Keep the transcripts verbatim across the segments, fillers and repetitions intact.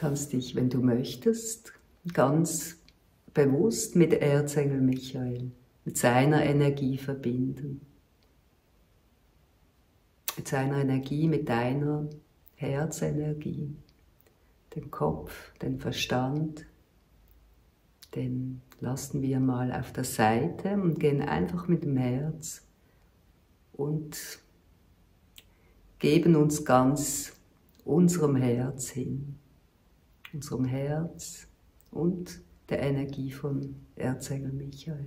kannst dich, wenn du möchtest, ganz bewusst mit Erzengel Michael, mit seiner Energie verbinden. Mit seiner Energie, mit deiner Herzenergie. Den Kopf, den Verstand, den lassen wir mal auf der Seite und gehen einfach mit dem Herz und geben uns ganz unserem Herz hin. Unserem Herz und der Energie von Erzengel Michael.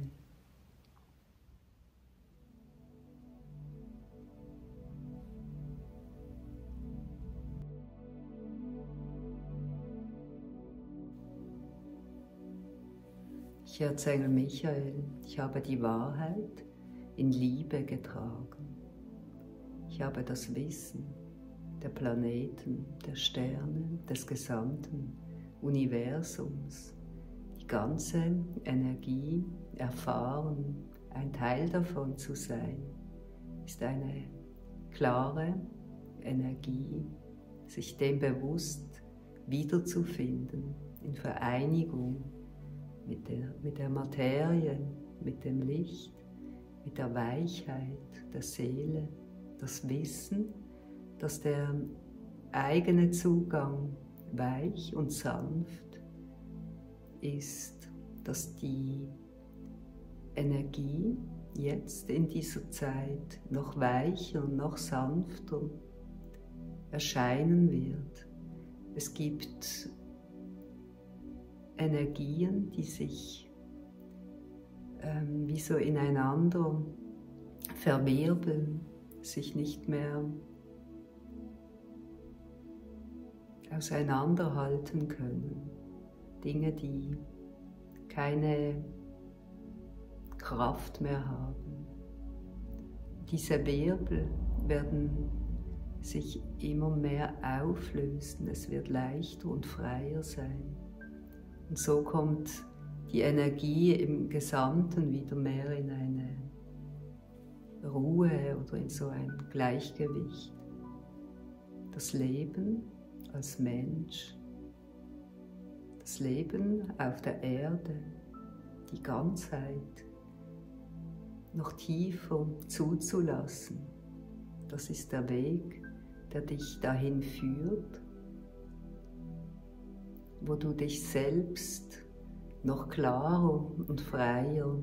Ich, Erzengel Michael, ich habe die Wahrheit in Liebe getragen. Ich habe das Wissen der Planeten, der Sterne, des gesamten Universums, die ganze Energie erfahren. Ein Teil davon zu sein, ist eine klare Energie, sich dem bewusst wiederzufinden, in Vereinigung mit der, mit der Materie, mit dem Licht, mit der Weichheit der Seele, das Wissen, dass der eigene Zugang weich und sanft ist, dass die Energie jetzt in dieser Zeit noch weicher und noch sanfter erscheinen wird. Es gibt Energien, die sich ähm, wie so ineinander verwirbeln, sich nicht mehr auseinanderhalten können. Dinge, die keine Kraft mehr haben. Diese Wirbel werden sich immer mehr auflösen, es wird leichter und freier sein. Und so kommt die Energie im Gesamten wieder mehr in eine Ruhe oder in so ein Gleichgewicht. Das Leben als Mensch, das Leben auf der Erde, die Ganzheit noch tiefer zuzulassen. Das ist der Weg, der dich dahin führt, wo du dich selbst noch klarer und freier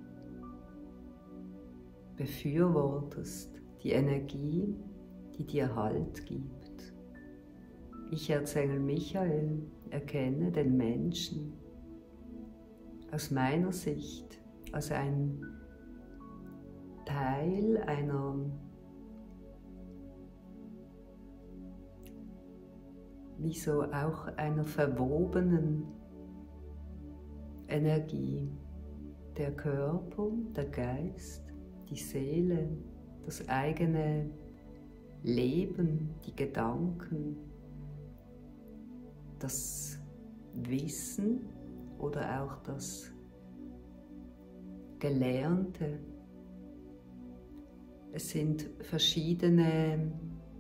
befürwortest, die Energie, die dir Halt gibt. Ich, Erzengel Michael, erkenne den Menschen aus meiner Sicht als ein Teil einer wie so auch einer verwobenen Energie. Der Körper, der Geist, die Seele, das eigene Leben, die Gedanken, das Wissen oder auch das Gelernte. Es sind verschiedene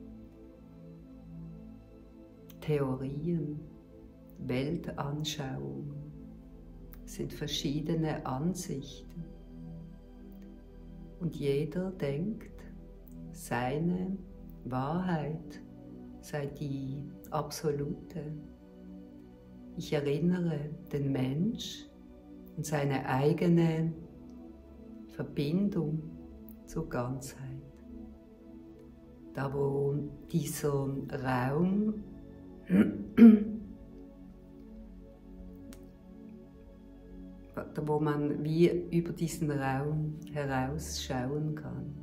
Theorien, Weltanschauungen, es sind verschiedene Ansichten. Und jeder denkt, seine Wahrheit sei die absolute. Ich erinnere den Mensch an seine eigene Verbindung zur Ganzheit. Da wo dieser Raum wo man wie über diesen Raum herausschauen kann.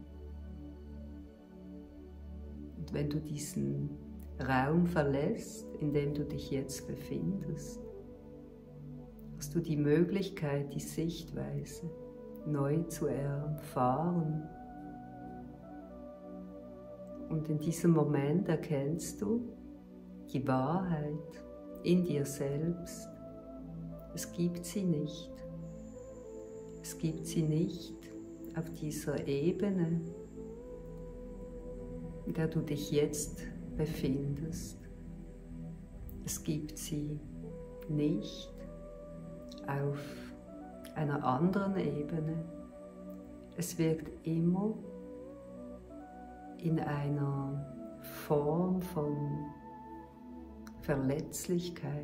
Und wenn du diesen Raum verlässt, in dem du dich jetzt befindest, hast du die Möglichkeit, die Sichtweise neu zu erfahren. Und in diesem Moment erkennst du die Wahrheit in dir selbst. Es gibt sie nicht. Es gibt sie nicht auf dieser Ebene, in der du dich jetzt befindest. Es gibt sie nicht auf einer anderen Ebene. Es wirkt immer in einer Form von Verletzlichkeit.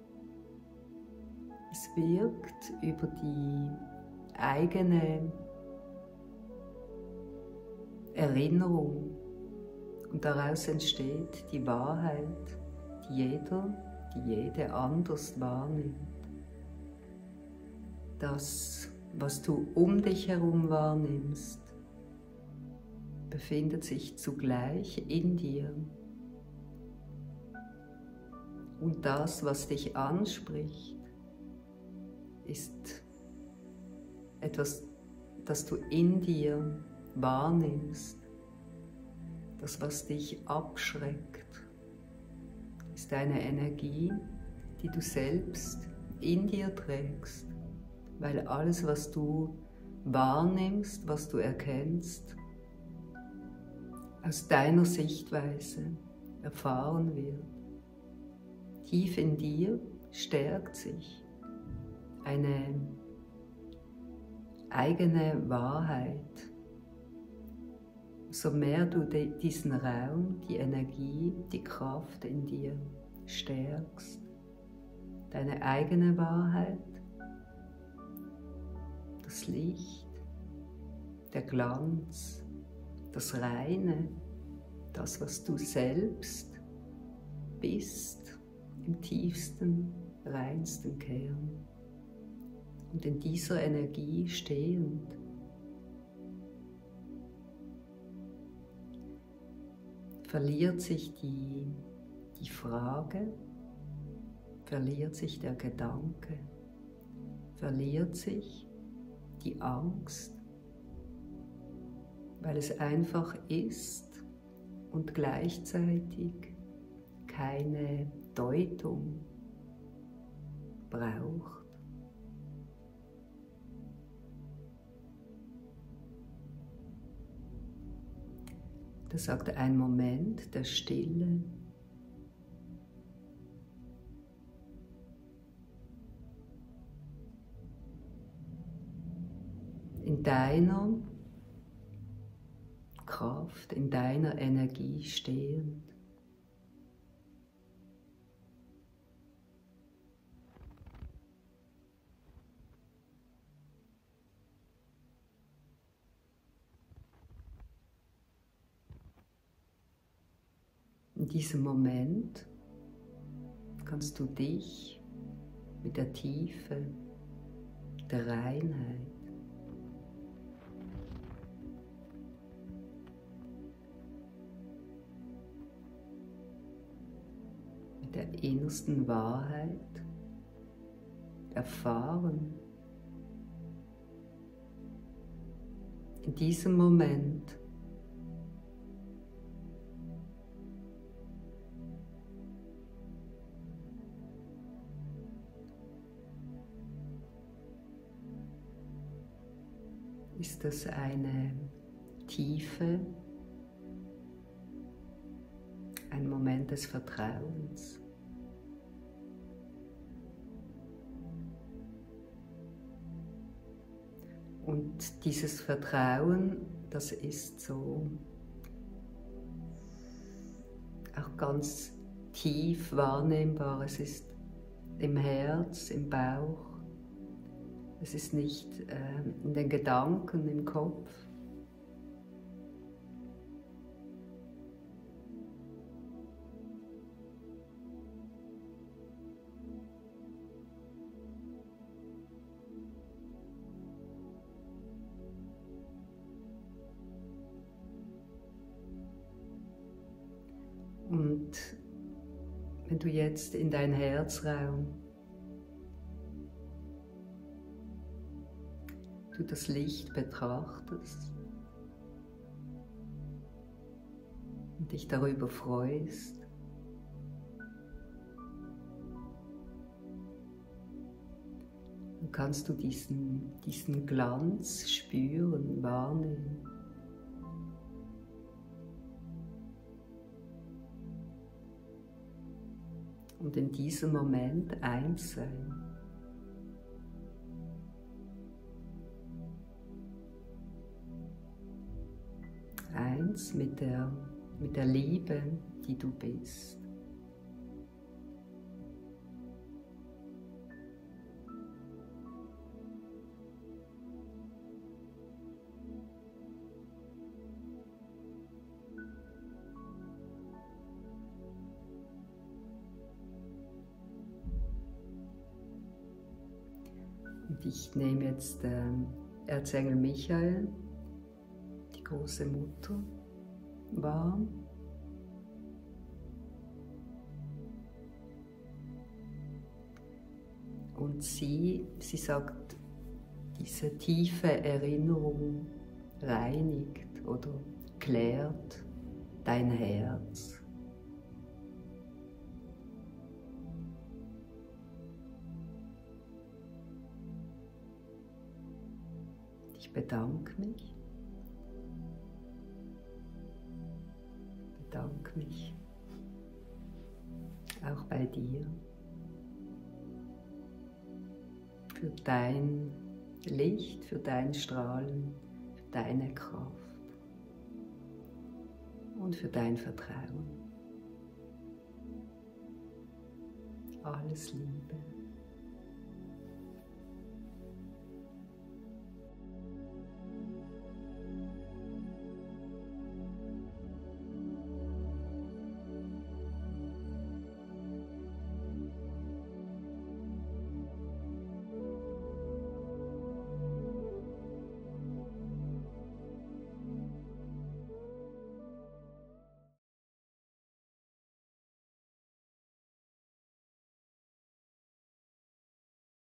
Es wirkt über die eigene Erinnerung und daraus entsteht die Wahrheit, die jeder, die jede anders wahrnimmt. Das, was du um dich herum wahrnimmst, befindet sich zugleich in dir. Und das, was dich anspricht, ist etwas, das du in dir wahrnimmst. Das, was dich abschreckt, ist eine Energie, die du selbst in dir trägst, weil alles, was du wahrnimmst, was du erkennst, aus deiner Sichtweise erfahren wird. Tief in dir stärkt sich eine eigene Wahrheit. So mehr du diesen Raum, die Energie, die Kraft in dir stärkst, deine eigene Wahrheit, das Licht, der Glanz, das Reine, das, was du selbst bist, im tiefsten, reinsten Kern. Und in dieser Energie stehend verliert sich die, die Frage, verliert sich der Gedanke, verliert sich die Angst, weil es einfach ist und gleichzeitig keine Deutung braucht. Das sagt ein Moment der Stille. In deiner Kraft, in deiner Energie stehend. In diesem Moment kannst du dich mit der Tiefe, der Reinheit, mit der innersten Wahrheit erfahren. In diesem Moment ist das eine Tiefe, ein Moment des Vertrauens. Und dieses Vertrauen, das ist so auch ganz tief wahrnehmbar. Es ist im Herz, im Bauch. Es ist nicht äh, in den Gedanken, im Kopf. Und wenn du jetzt in dein Herzraum du das Licht betrachtest und dich darüber freust, dann kannst du diesen, diesen Glanz spüren, wahrnehmen. und in diesem Moment eins sein. Eins mit der, mit der Liebe, die du bist. Und ich nehme jetzt ähm, Erzengel Michael, die große Mutter, wahr. Und sie, sie sagt, diese tiefe Erinnerung reinigt oder klärt dein Herz. Ich bedanke mich. Bedanke mich auch bei dir für dein Licht, für dein Strahlen, für deine Kraft und für dein Vertrauen. Alles Liebe.